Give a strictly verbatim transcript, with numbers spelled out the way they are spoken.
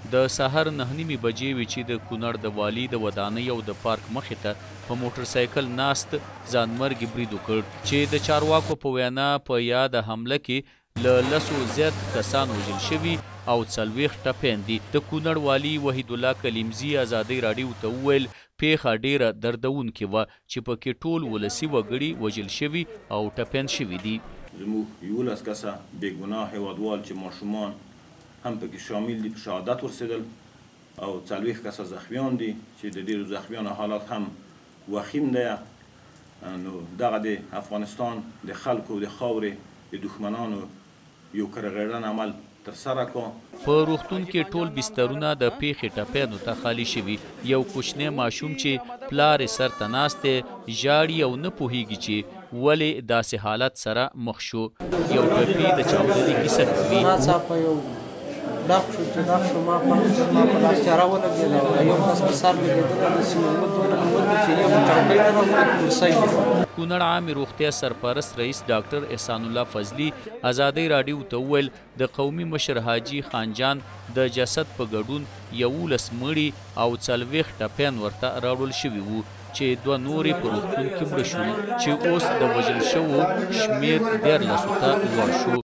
د سهار نهه نیمې بجې وې چې د کونړ د والي د ودانۍ او د پارک مخې ته په موټرسایکل ناست ځانمرګي برید وکړ چې د چارواکو په وینا په یاده حمله کې له لسو زیات کسان وژل شوي او څلوېښت ټپیان دي. د کونړ والي وحید الله کلیمزي ازادۍ راډیو ته وویل پیښه ډیره دردونکې وه چې پکې ټول ولسي وګړي وژل شوي او ټپیان شوي دي. زموږ یولس کسه بېګناه هېوادوال چې ماشومان هم پکې شامل دي په شهادت ورسېدل او څلوېښت کسه زخمیان دي چې د ډېرو زخمیانو حالات هم وخیم دی. نو دغه د افغانستان د خلکو د خاورې د دښمنانو یو کرغېړن عمل ترسره کړ. په روغتون کې ټول بسترونه د پیښې ټپیانو ته خالي شوي. یو کوچنی ماشوم چې پلار یې سر ته ناست دی ژاړي او نه پوهېږي چې ولې داسې حالت سره مخ شو. یو ټپي د چاودنې کیسه کوي. ډاک شو چې ډاک شو ما په ما په لاس چاره ولګېده او یو کس په سر لګېدلی د سیمه دونه مې چې یو چوکۍ ته راغلی کرسۍ. کونړ عامې روغتیا سرپرست رئیس ډاکټر احسان الله فضلي ازادۍ راډیو ته وویل د قومي مشر حاجي خانجان د جسد په ګډون یولس مړي او څلوېښت ټپیان ورته راوړل شوي وو چې دوه نورې په روغتون کې مړه شول چې اوس د وژل شوو شمېر دیارلسو ته لوړ شو.